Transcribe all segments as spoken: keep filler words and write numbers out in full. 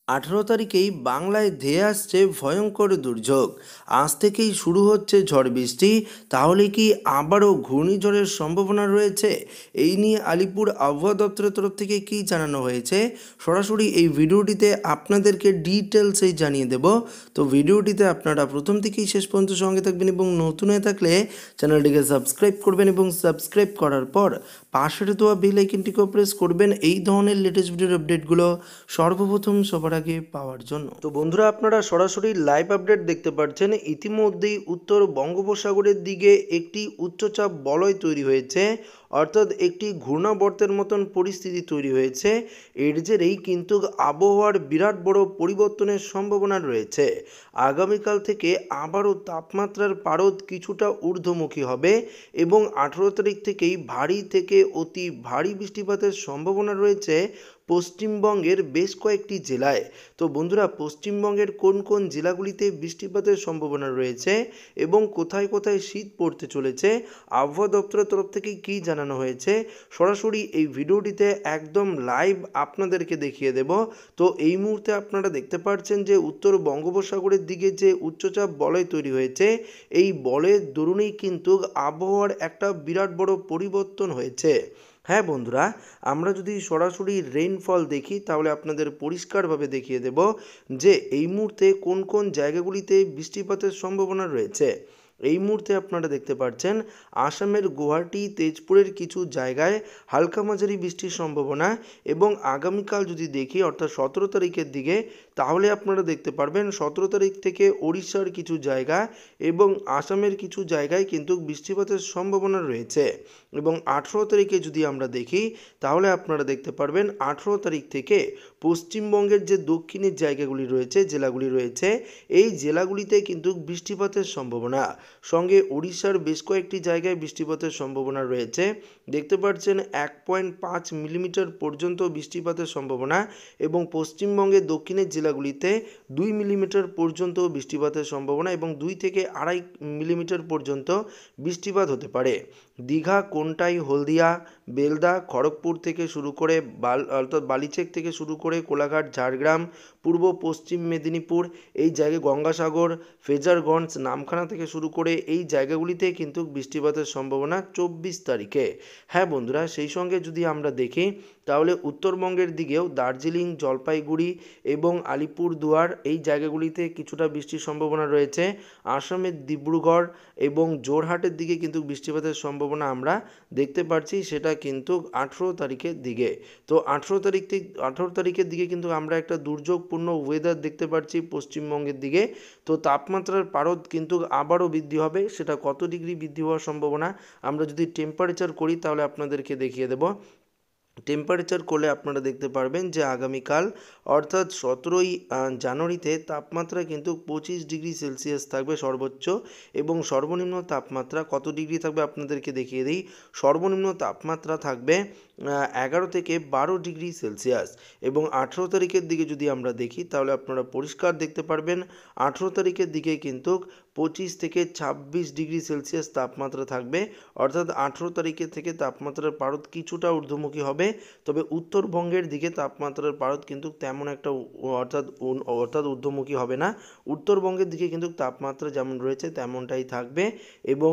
আঠেরো তারিখেই বাংলায় ধেয়ে আসছে ভয়ঙ্কর দুর্যোগ। আজ থেকেই শুরু হচ্ছে ঝড় বৃষ্টি। তাহলে কি আবারও ঘূর্ণিঝড়ের সম্ভাবনা রয়েছে? এই নিয়ে আলিপুর আবহাওয়া দপ্তরের তরফ থেকে কী জানানো হয়েছে, সরাসরি এই ভিডিওটিতে আপনাদেরকে ডিটেলসেই জানিয়ে দেব। তো ভিডিওটিতে আপনারা প্রথম থেকেই শেষ পর্যন্ত সঙ্গে থাকবেন এবং নতুন হয়ে থাকলে চ্যানেলটিকে সাবস্ক্রাইব করবেন এবং সাবস্ক্রাইব করার পর পাশের দেওয়া বেল আইকনটিকেও প্রেস করবেন এই ধরনের লেটেস্ট ভিডিওর আপডেটগুলো সর্বপ্রথম সবার আগে পাওয়ার জন্য। তো বন্ধুরা, আপনারা সরাসরি লাইভ আপডেট দেখতে পাচ্ছেন। ইতিমধ্যেই উত্তর বঙ্গোপসাগরের দিকে একটি উচ্চচাপ বলয় তৈরি হয়েছে, অর্থাৎ একটি ঘূর্ণাবর্তের মতন পরিস্থিতি তৈরি হয়েছে। এর জেরেই কিন্তু আবহাওয়ার বিরাট বড় পরিবর্তনের সম্ভাবনা রয়েছে। আগামীকাল থেকে আবারও তাপমাত্রার পারদ কিছুটা ঊর্ধ্বমুখী হবে এবং আঠেরো তারিখ থেকেই ভারী থেকে অতি ভারী বৃষ্টিপাতের সম্ভাবনা রয়েছে পশ্চিমবঙ্গের বেশ কয়েকটি জেলায়। তো বন্ধুরা, পশ্চিমবঙ্গের কোন কোন জেলাগুলিতে বৃষ্টিপাতের সম্ভাবনা রয়েছে এবং কোথায় কোথায় শীত পড়তে চলেছে, আবহাওয়া দপ্তরের তরফ থেকে কী জানানো হয়েছে, সরাসরি এই ভিডিওটিতে একদম লাইভ আপনাদেরকে দেখিয়ে দেব। তো এই মুহূর্তে আপনারা দেখতে পাচ্ছেন যে উত্তর বঙ্গোপসাগরের দিকে যে উচ্চচাপ বলয় তৈরি হয়েছে, এই বলয়ের দরুনেই কিন্তু আবহাওয়ার একটা বিরাট বড় পরিবর্তন হয়েছে। হ্যাঁ বন্ধুরা, আমরা যদি সরাসরি রেইনফল দেখি তাহলে আপনাদের পরিষ্কারভাবে দেখিয়ে দেব যে এই মুহূর্তে কোন কোন জায়গাগুলিতে বৃষ্টিপাতের সম্ভাবনা রয়েছে। এই মুহূর্তে আপনারা দেখতে পাচ্ছেন আসামের গুয়াহাটি, তেজপুরের কিছু জায়গায় হালকা মাঝারি বৃষ্টির সম্ভাবনা। এবং আগামীকাল যদি দেখি অর্থাৎ সতেরো তারিখের দিকে, তাহলে আপনারা দেখতে পারবেন সতেরো তারিখ থেকে ওড়িশার কিছু জায়গা এবং আসামের কিছু জায়গায় কিন্তু বৃষ্টিপাতের সম্ভাবনা রয়েছে। এবং আঠেরো তারিখে যদি আমরা দেখি তাহলে আপনারা দেখতে পারবেন আঠেরো তারিখ থেকে পশ্চিমবঙ্গের যে দক্ষিণের জায়গাগুলি রয়েছে, জেলাগুলি রয়েছে, এই জেলাগুলিতে কিন্তু বৃষ্টিপাতের সম্ভাবনা। সঙ্গে ওড়িশার বেশ কয়েকটি জায়গায় বৃষ্টিপাতের সম্ভাবনা রয়েছে। দেখতে পাচ্ছেন এক পয়েন্ট পাঁচ মিলিমিটার পর্যন্ত বৃষ্টিপাতের সম্ভাবনা এবং পশ্চিমবঙ্গের দক্ষিণের জেলাগুলিতে দুই মিলিমিটার পর্যন্ত বৃষ্টিপাতের সম্ভাবনা এবং দুই থেকে আড়াই মিলিমিটার পর্যন্ত বৃষ্টিপাত হতে পারে। দীঘা, কোন্টাই, হলদিয়া, বেলদা, খড়গপুর থেকে শুরু করে বাল অর্থাৎ বালিচেক থেকে শুরু করে কোলাঘাট, ঝাড়গ্রাম, পূর্ব পশ্চিম মেদিনীপুর, এই জায়গায় গঙ্গাসাগর, ফেজারগঞ্জ, নামখানা থেকে শুরু করে এই জায়গাগুলিতে কিন্তু বৃষ্টিপাতের সম্ভাবনা চব্বিশ তারিখে। হ্যাঁ বন্ধুরা, সেই সঙ্গে যদি আমরা দেখি তাহলে উত্তরবঙ্গের দিকেও দার্জিলিং, জলপাইগুড়ি এবং আলিপুরদুয়ার এই জায়গাগুলিতে কিছুটা বৃষ্টির সম্ভাবনা রয়েছে। আসামের ডিব্রুগড় এবং জোরহাটের দিকে কিন্তু বৃষ্টিপাতের সম্ভাবনা আমরা দেখতে পাচ্ছি, সেটা কিন্তু আঠেরো তারিখের দিকে। তো আঠেরো তারিখ থেকে আঠেরো তারিখের দিকে কিন্তু আমরা একটা দুর্যোগপূর্ণ ওয়েদার দেখতে পাচ্ছি পশ্চিমবঙ্গের দিকে। তো তাপমাত্রার পারদ কিন্তু আবারও বৃদ্ধি হবে। সেটা কত ডিগ্রি বৃদ্ধি হওয়ার সম্ভাবনা, আমরা যদি টেম্পারেচার করি তাহলে আপনাদেরকে দেখিয়ে দেব। টেম্পারেচার করলে আপনারা দেখতে পারবেন যে আগামীকাল অর্থাৎ সতেরোই জানুয়ারিতে তাপমাত্রা কিন্তু পঁচিশ ডিগ্রি সেলসিয়াস থাকবে সর্বোচ্চ এবং সর্বনিম্ন তাপমাত্রা কত ডিগ্রি থাকবে আপনাদেরকে দেখিয়ে দিই। সর্বনিম্ন তাপমাত্রা থাকবে এগারো থেকে বারো ডিগ্রি সেলসিয়াস এবং আঠেরো তারিখের দিকে যদি আমরা দেখি তাহলে আপনারা পরিষ্কার দেখতে পারবেন আঠেরো তারিখের দিকে কিন্তু পঁচিশ থেকে ছাব্বিশ ডিগ্রি সেলসিয়াস তাপমাত্রা থাকবে। অর্থাৎ আঠেরো তারিখের থেকে তাপমাত্রার পারদ কিছুটা ঊর্ধ্বমুখী হবে। তবে উত্তরবঙ্গের দিকে তাপমাত্রার পারদ কিন্তু তেমন একটা অর্থাৎ অর্থাৎ ঊর্ধ্বমুখী হবে না। উত্তরবঙ্গের দিকে কিন্তু তাপমাত্রা যেমন রয়েছে তেমনটাই থাকবে এবং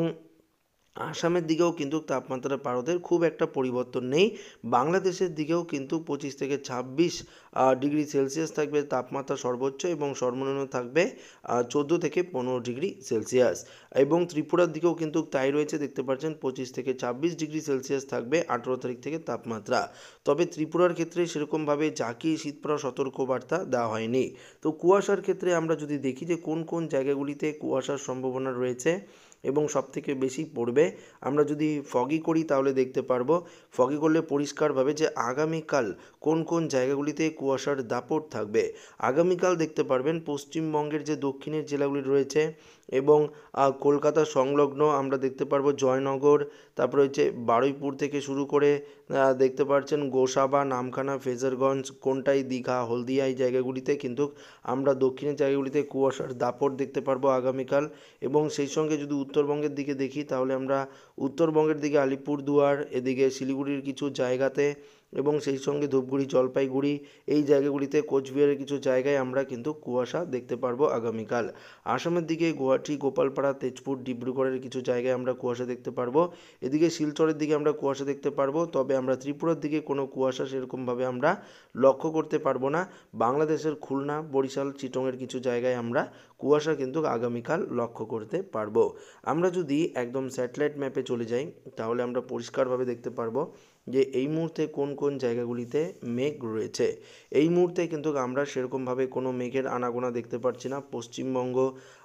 আসামের দিকেও কিন্তু তাপমাত্রার পারদের খুব একটা পরিবর্তন নেই। বাংলাদেশের দিকেও কিন্তু পঁচিশ থেকে ছাব্বিশ ডিগ্রি সেলসিয়াস থাকবে তাপমাত্রা সর্বোচ্চ এবং সর্বনিম্ন থাকবে চোদ্দো থেকে পনেরো ডিগ্রি সেলসিয়াস এবং ত্রিপুরার দিকেও কিন্তু তাই রয়েছে, দেখতে পাচ্ছেন পঁচিশ থেকে ছাব্বিশ ডিগ্রি সেলসিয়াস থাকবে আঠেরো তারিখ থেকে তাপমাত্রা। তবে ত্রিপুরার ক্ষেত্রে সেরকমভাবে জাকিয়ে শীত পড়ার সতর্কবার্তা দেওয়া হয়নি। তো কুয়াশার ক্ষেত্রে আমরা যদি দেখি যে কোন কোন জায়গাগুলিতে কুয়াশার সম্ভাবনা রয়েছে এবং সবথেকে বেশি পড়বে, আমরা যদি ফগি করি তাহলে দেখতে পারবো, ফগি করলে পরিষ্কারভাবে যে আগামীকাল কোন কোন জায়গাগুলিতে কুয়াশার দাপট থাকবে। আগামীকাল দেখতে পারবেন পশ্চিমবঙ্গের যে দক্ষিণের জেলাগুলি রয়েছে এবং কলকাতা সংলগ্ন আমরা দেখতে পারবো জয়নগর, তারপরে হচ্ছে বারুইপুর থেকে শুরু করে দেখতে পাচ্ছেন গোসাবা, নামখানা, ফেজারগঞ্জ, কোন্টাই, দীঘা, হলদিয়া এই জায়গাগুলিতে কিন্তু আমরা দক্ষিণের জায়গাগুলিতে কুয়াশার দাপট দেখতে পারবো আগামীকাল। এবং সেই সঙ্গে যদি উত্তরবঙ্গের দিকে দেখি তাহলে আমরা উত্তরবঙ্গের দিকে আলিপুরদুয়ার, এদিকে শিলিগুড়ির কিছু জায়গাতে এবং সেই সঙ্গে ধূপগুড়ি, জলপাইগুড়ি এই জায়গাগুলিতে, কোচবিহারের কিছু জায়গায় আমরা কিন্তু কুয়াশা দেখতে পারবো আগামীকাল। আসামের দিকে গুয়াহাটি, গোপালপাড়া, তেজপুর, ডিব্রুগড়ের কিছু জায়গায় আমরা কুয়াশা দেখতে পারবো। এদিকে শিলচরের দিকে আমরা কুয়াশা দেখতে পারবো, তবে আমরা ত্রিপুরার দিকে কোনো কুয়াশা সেরকমভাবে আমরা লক্ষ্য করতে পারবো না। বাংলাদেশের খুলনা, বরিশাল, চিটংয়ের কিছু জায়গায় আমরা কুয়াশা কিন্তু আগামীকাল লক্ষ্য করতে পারবো। আমরা যদি একদম স্যাটেলাইট ম্যাপে চলে যাই তাহলে আমরা পরিষ্কারভাবে দেখতে পারবো যে এই মুহূর্তে কোন কোন জায়গাগুলিতে মেঘ রয়েছে। এই মুহূর্তে কিন্তু আমরা সেরকমভাবে কোনো মেঘের আনাগোনা দেখতে পাচ্ছি না। পশ্চিমবঙ্গ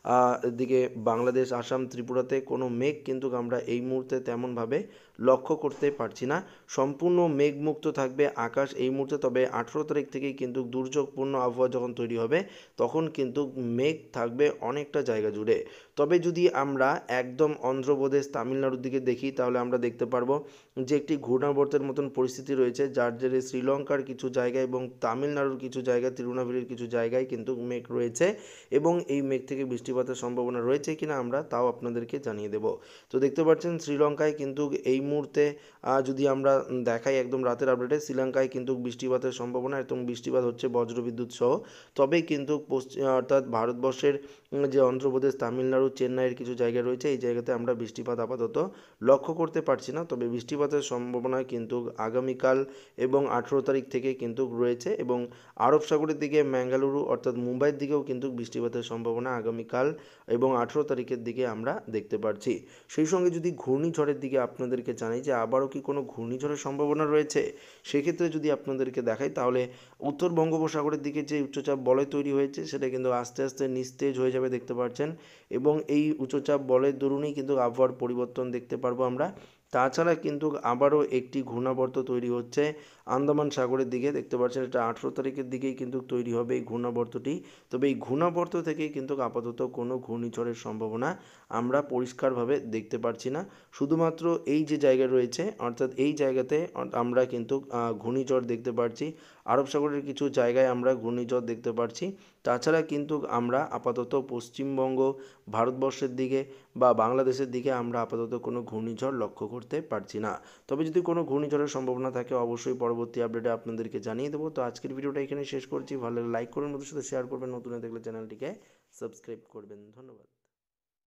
দিকে, বাংলাদেশ, আসাম, ত্রিপুরাতে কোনো মেঘ কিন্তু আমরা এই মুহূর্তে তেমনভাবে লক্ষ্য করতে পারছি না। সম্পূর্ণ মেঘমুক্ত থাকবে আকাশ এই মুহূর্তে। তবে আঠেরো তারিখ থেকেই কিন্তু দুর্যোগপূর্ণ আবহাওয়া যখন তৈরি হবে তখন কিন্তু মেঘ থাকবে অনেকটা জায়গা জুড়ে। তবে যদি আমরা একদম অন্ধ্রপ্রদেশ, তামিলনাড়ুর দিকে দেখি তাহলে আমরা দেখতে পারবো যে একটি ঘূর্ণাবর্তের মতন পরিস্থিতি রয়েছে, যার জেরে শ্রীলঙ্কার কিছু জায়গায় এবং তামিলনাড়ুর কিছু জায়গায়, তিরুনাভেলির কিছু জায়গায় কিন্তু মেঘ রয়েছে এবং এই মেঘ থেকে বৃষ্টিপাতের সম্ভাবনা রয়েছে কিনা আমরা তাও আপনাদেরকে জানিয়ে দেব। তো দেখতে পাচ্ছেন শ্রীলঙ্কায় কিন্তু এই মুহূর্তে যদি আমরা দেখাই একদম রাতের আপডেটে, শ্রীলঙ্কায় কিন্তু বৃষ্টিপাতের সম্ভাবনা এবং বৃষ্টিপাত হচ্ছে বজ্রবিদ্যুৎ সহ। তবে কিন্তু পশ্চিম অর্থাৎ ভারতবর্ষের যে অন্ধ্রপ্রদেশ, তামিলনাড়ু, চেন্নাইয়ের কিছু জায়গা রয়েছে এই জায়গাতে আমরা বৃষ্টিপাত আপাতত লক্ষ্য করতে পারছি না। তবে বৃষ্টিপাতের সম্ভাবনা কিন্তু আগামীকাল এবং আঠেরো তারিখ থেকে কিন্তু রয়েছে এবং আরব সাগরের দিকে ম্যাঙ্গালুরু অর্থাৎ মুম্বাইয়ের দিকেও কিন্তু বৃষ্টিপাতের সম্ভাবনা আগামীকাল এবং আঠেরো তারিখের দিকে আমরা দেখতে পাচ্ছি। সেই সঙ্গে যদি ঘূর্ণিঝড়ের দিকে আপনাদেরকে জানাই যে আবারও কি কোনো ঘূর্ণিঝড়ের সম্ভাবনা রয়েছে, সেক্ষেত্রে যদি আপনাদেরকে দেখাই তাহলে উত্তর বঙ্গোপসাগরের দিকে যে উচ্চচাপ বলয় তৈরি হয়েছে সেটা কিন্তু আস্তে আস্তে নিস্তেজ হয়ে যাবে দেখতে পাচ্ছেন এবং এই উচ্চচাপ বলয়ের দরুনই কিন্তু আবহাওয়ার পরিবর্তন দেখতে পারবো আমরা। তাছাড়া কিন্তু আবারও একটি ঘূর্ণাবর্ত তৈরি হচ্ছে আন্দামান সাগরের দিকে, দেখতে পাচ্ছেন এটা আঠেরো তারিখের দিকেই কিন্তু তৈরি হবে এই ঘূর্ণাবর্তটি। তবে এই ঘূর্ণাবর্ত থেকেই কিন্তু আপাতত কোনো ঘূর্ণিঝড়ের সম্ভাবনা আমরা পরিষ্কারভাবে দেখতে পাচ্ছি না। শুধুমাত্র এই যে জায়গা রয়েছে অর্থাৎ এই জায়গাতে আমরা কিন্তু ঘূর্ণিঝড় দেখতে পাচ্ছি, আরব সাগরের কিছু জায়গায় আমরা ঘূর্ণিঝড় দেখতে পাচ্ছি। তাছাড়া কিন্তু আমরা আপাতত পশ্চিমবঙ্গ, ভারতবর্ষের দিকে বা বাংলাদেশের দিকে আমরা আপাতত কোনো ঘূর্ণিঝড় লক্ষ্য করতে পারছি না। তবে যদি কোনো ঘূর্ণিঝড়ের সম্ভাবনা থাকে অবশ্যই পরবর্তী আপডেটে আপনাদেরকে জানিয়ে দেবো। তো আজকের ভিডিওটা এখানে শেষ করছি। ভালো লাগলে লাইক করবেন, নতুন সাথে শেয়ার করবেন, নতুন দেখলে চ্যানেলটিকে সাবস্ক্রাইব করবেন। ধন্যবাদ।